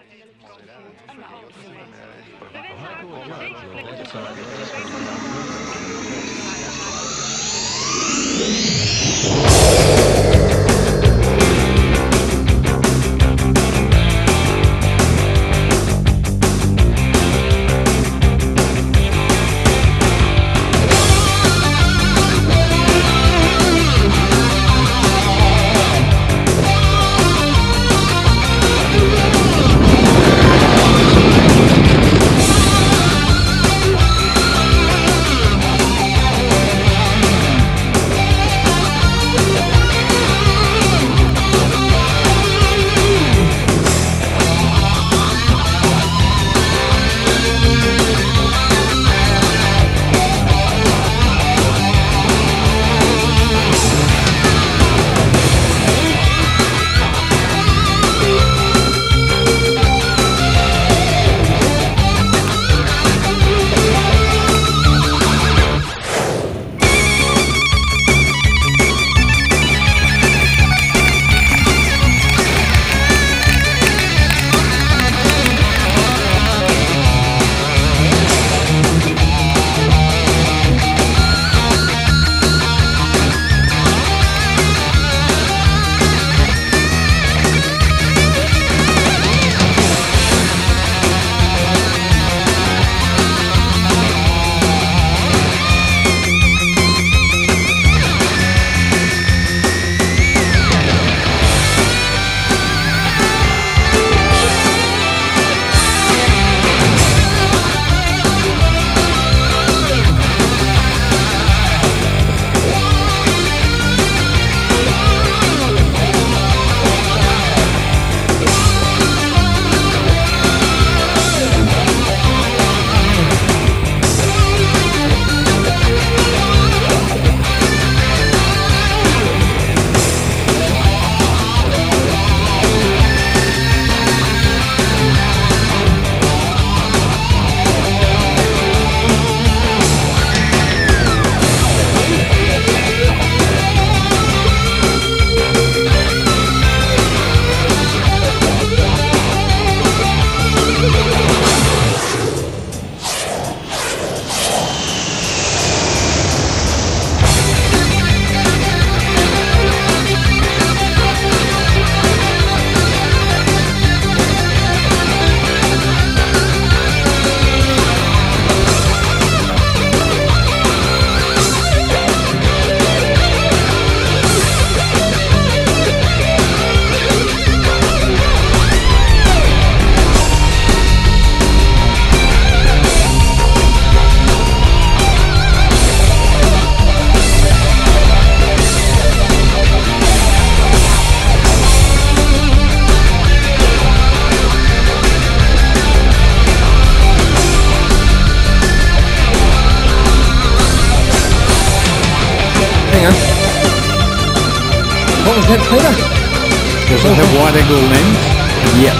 What was that, Peter? Does it have white angle lens? Yeah.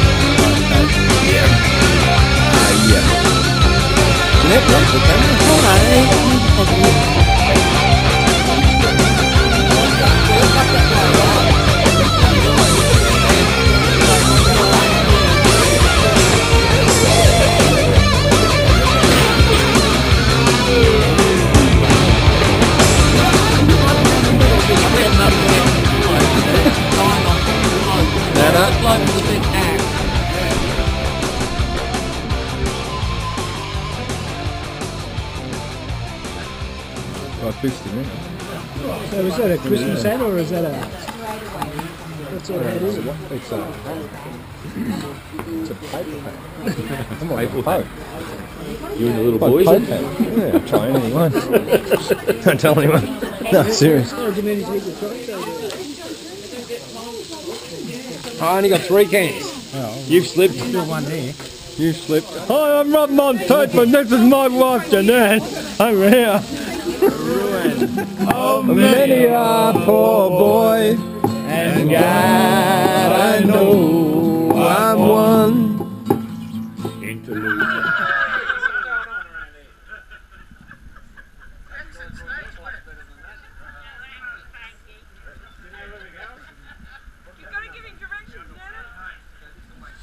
Yeah. Yeah. Jeanette, that's the camera. So is that a Christmas hat or is that a... What sort of hat is it? It's a paper hat. I'm like Maple a Pope. you and the little Like boys? Pope hat. Yeah, try anyone. Don't tell anyone. No, serious. Oh, do you manage to get your truck over there? I only got 3 cans. Oh, You've slipped. still one there. You slipped. Hi, I'm Rob Monteith, and this is my wife Jeanette. Over here. Oh, many a poor boy, and God, I know I'm one. Interlude.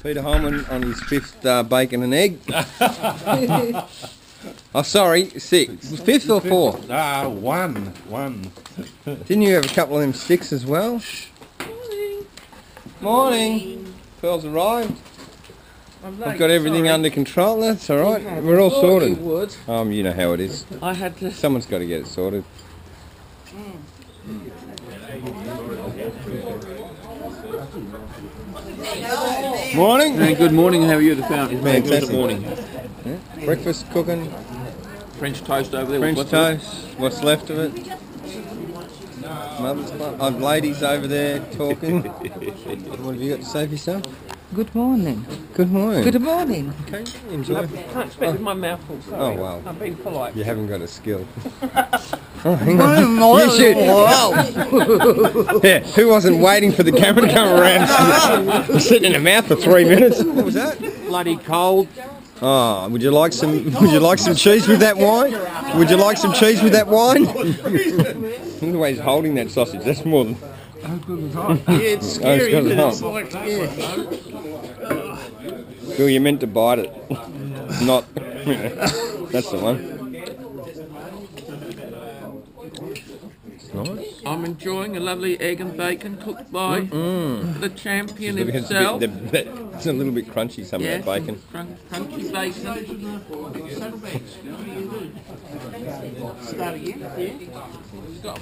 Peter Holman on his 5th bacon and egg. Oh, sorry, 6. 5th or 4th? One. Didn't you have a couple of them 6 as well? Morning. Pearl's arrived. I've got everything under control. That's all right. We're all sorted. You know how it is. I had to. Someone's got to get it sorted. Morning. Hey, good morning. How are you, the fountain? Fantastic. Good morning. Yeah. Breakfast cooking. French toast over there. French What's toast. What's left of it? Mother's club. Ladies over there talking. What have you got to say for yourself? Good morning. Good morning. Good morning. Okay, enjoy. I can't speak with my mouth full. Sorry. Oh, wow. I'm being polite. You haven't got a skill. Oh, hang on. You should. Yeah, who wasn't waiting for the camera to come around? Sitting in the mouth for 3 minutes. What was that? Bloody cold. Oh, would you like some cheese with that wine? Would you like some cheese with that wine? Look at the way he's holding that sausage. That's more than. Yeah, it's scary. Oh, it's Isn't it? It's like, Bill, you're meant to bite it. Not. That's the one. Nice. I'm enjoying a lovely egg and bacon cooked by the champion It's himself. it's a little bit crunchy, some of that bacon. Crunchy bacon. Start again. Stop.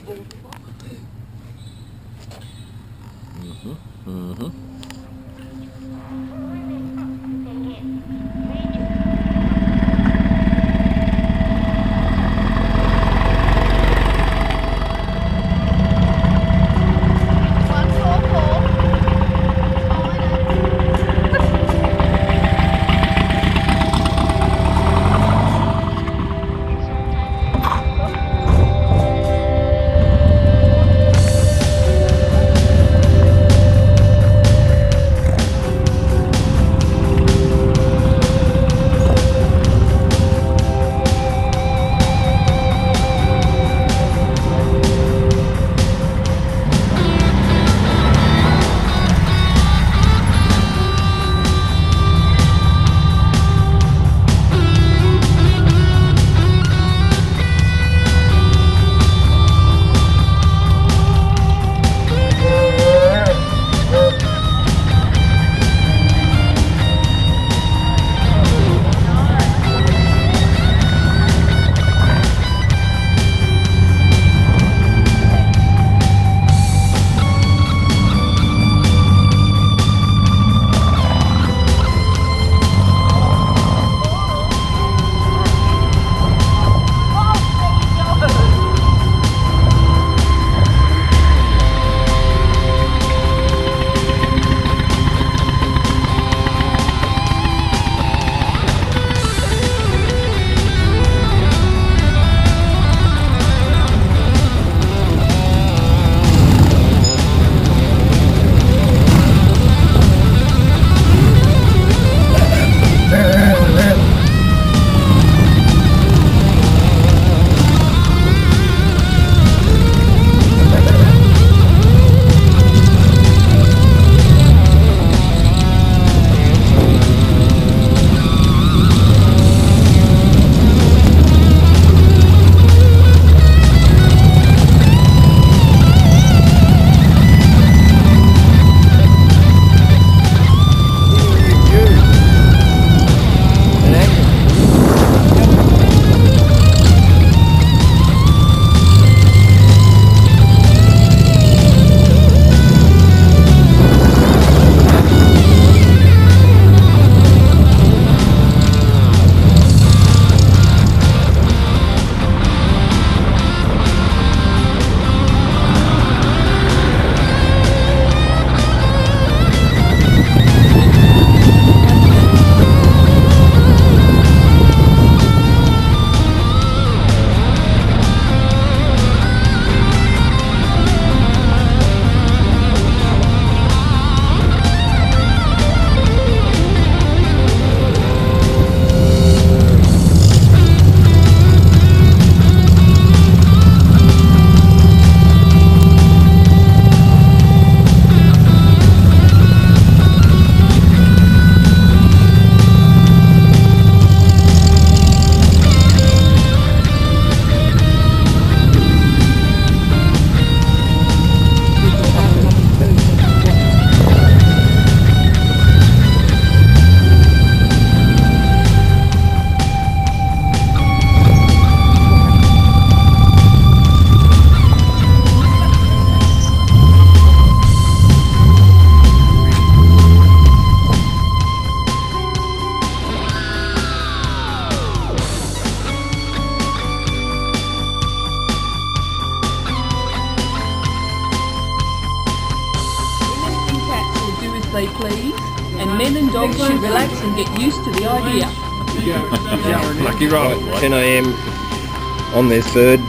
they please, and men and dogs should relax and get used to the idea. Lucky right. 10 a.m. on their third.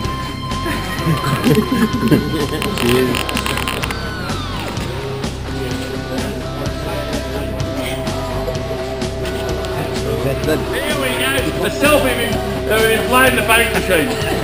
Cheers. Here we go. The selfie of him playing the bake machine.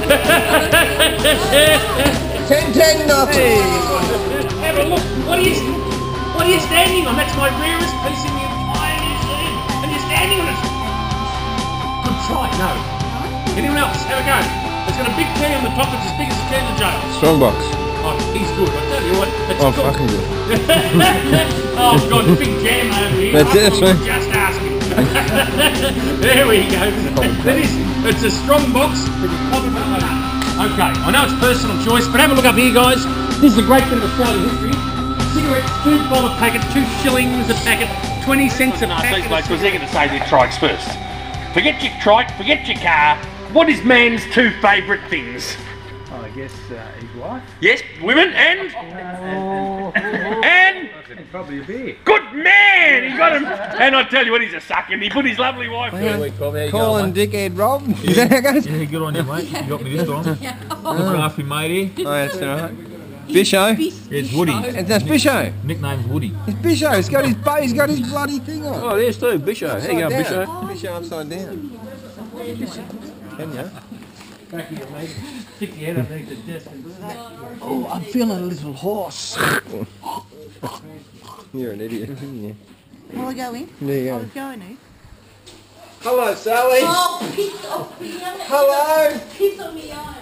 10-10 nothing. Have a look. What are you standing on? That's my rarest piece in the entire New Zealand. And you're standing on it. Good try. No. Anyone else? Have a go. It's got a big key on the top. It's as big as a can of Joe. Strongbox. Oh, he's good. I tell you what. That's I'm good. fucking good. Oh, God, the big jam over here. That's it, man. Just asking. There we go. It's a strong box. Okay, I know it's personal choice, but have a look up here, guys. This is a great bit of Australian history. Cigarettes, $2 packet, 2 shillings a packet, 20 cents a packet. These blokes, because they're going to say their trikes first. Forget your trike, forget your car. What is man's 2 favourite things? I guess his wife. Yes, women and Probably a beer. good man. He got him. And I tell you what, he's a sucker. And he put his lovely wife first. Calling dickhead Rob. Is that how it goes? Yeah, good on you, mate. You got me this time. Look after your mate here. Oh, that's alright. Bisho. It's Woody. And that's Bisho. Nickname's Woody. It's Bisho. He's got his bloody thing on. Oh, there's two. Bisho. There you go, Bisho. Bisho upside down. Can you? Back here, mate. Stick your head underneath the desk and Oh, I'm feeling a little hoarse. You're an idiot. Yeah. Will I go in? There you I go. was going in. Hello, Sally. Oh, piss off me. Hello. Piss on me on.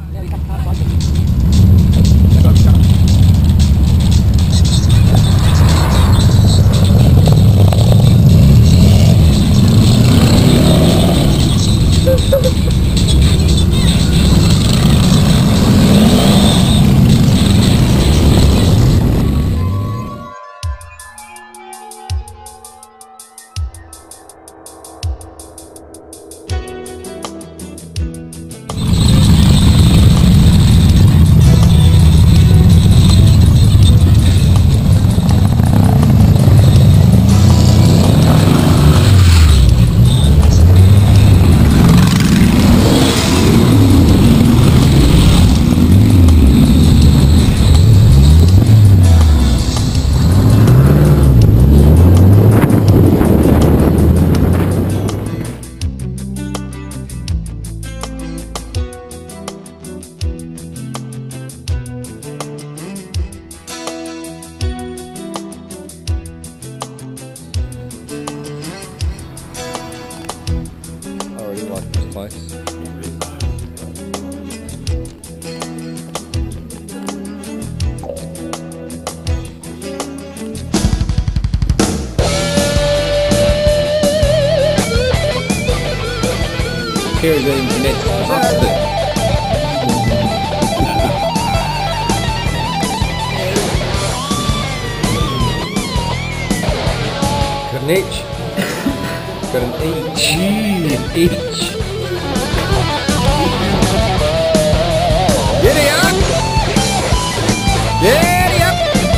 place. Here's the next husband. Got an H. Got an H. An H. Giddy up! Giddy up!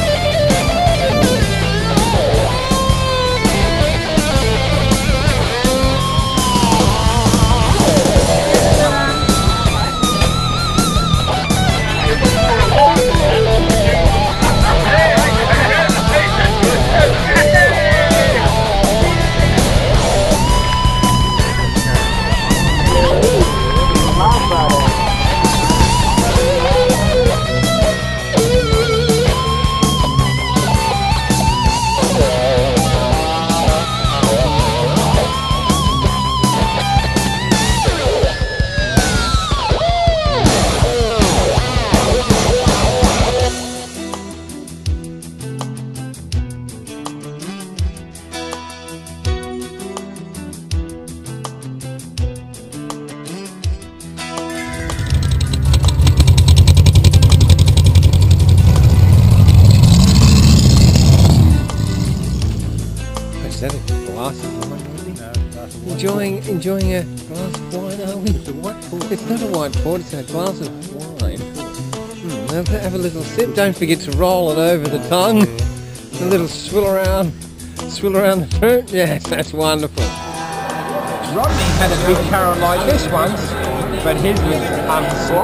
Is that a glass of wine? Enjoying a glass of wine, are we? It's not a white port, it's a glass of wine. Have a little sip. Don't forget to roll it over the tongue. A little swill around the fruit. Yes, that's wonderful. Rodney had a big carrot like this once, but his was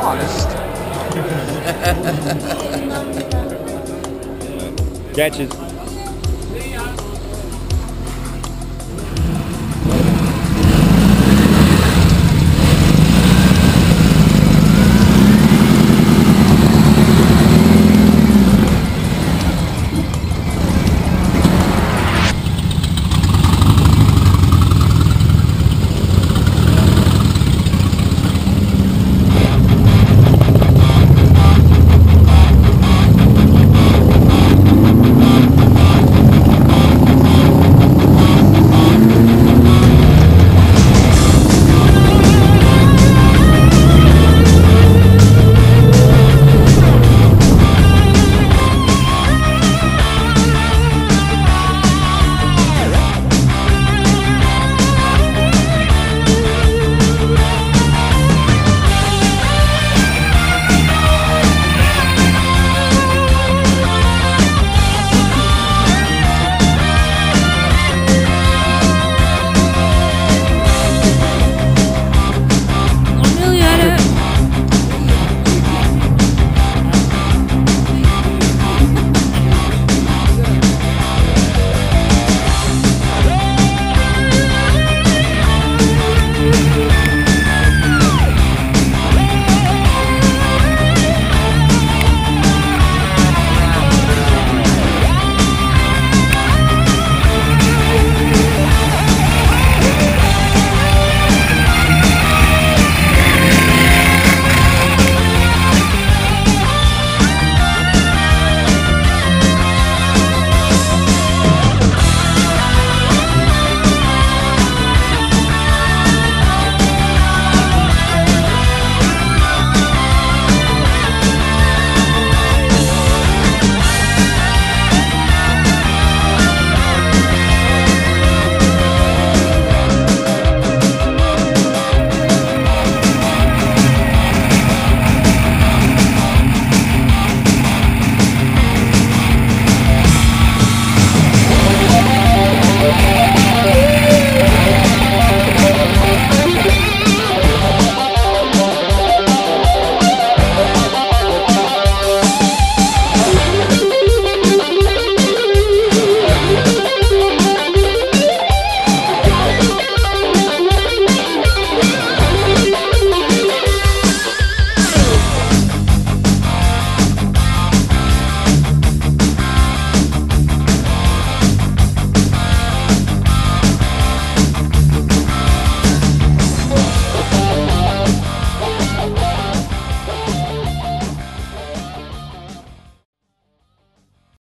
unsliced. Catches.